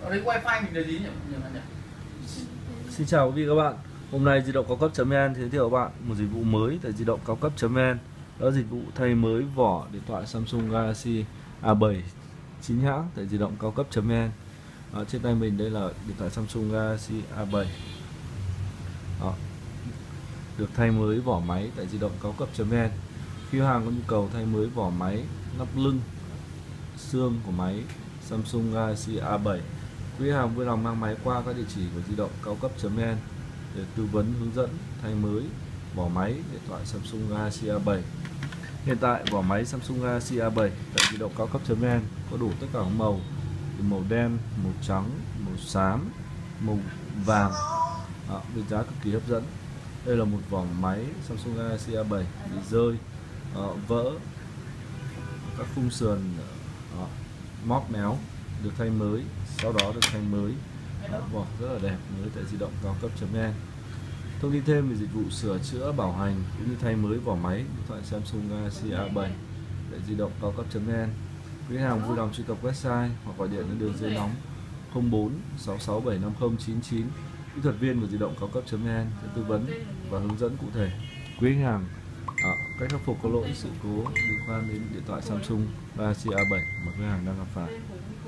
Ở đây wifi mình là gì nhỉ? Xin chào quý vị các bạn. Hôm nay di động cao cấp.vn giới thiệu các bạn một dịch vụ mới tại di động cao cấp.vn. Đó là dịch vụ thay mới vỏ điện thoại Samsung Galaxy A7 chính hãng tại di động cao cấp.vn. Trên tay mình đây là điện thoại Samsung Galaxy A7. Đó, được thay mới vỏ máy tại di động cao cấp.vn. Khi hàng có nhu cầu thay mới vỏ máy, nắp lưng, xương của máy Samsung Galaxy A7, quý hàng vui lòng mang máy qua các địa chỉ của di động cao cấp.vn để tư vấn hướng dẫn thay mới vỏ máy điện thoại Samsung Galaxy A7. Hiện tại vỏ máy Samsung Galaxy A7 tại di động cao cấp.vn có đủ tất cả các màu, từ màu đen, màu trắng, màu xám, màu vàng, với giá cực kỳ hấp dẫn. Đây là một vỏ máy Samsung Galaxy A7 bị rơi, vỡ, các khung sườn móp méo, được thay mới, sau đó được thay mới, vỏ rất là đẹp mới tại di động cao cấp.vn. Thông tin thêm về dịch vụ sửa chữa, bảo hành cũng như thay mới vỏ máy điện thoại Samsung Galaxy A7 tại di động cao cấp.vn, quý hàng vui lòng truy cập website hoặc gọi điện đến đường dây nóng 04 66 750 99. Kỹ thuật viên của di động cao cấp.vn sẽ tư vấn và hướng dẫn cụ thể quý hàng cách khắc phục các lỗi sự cố liên quan đến điện thoại Samsung Galaxy A7 mà quý hàng đang gặp phải.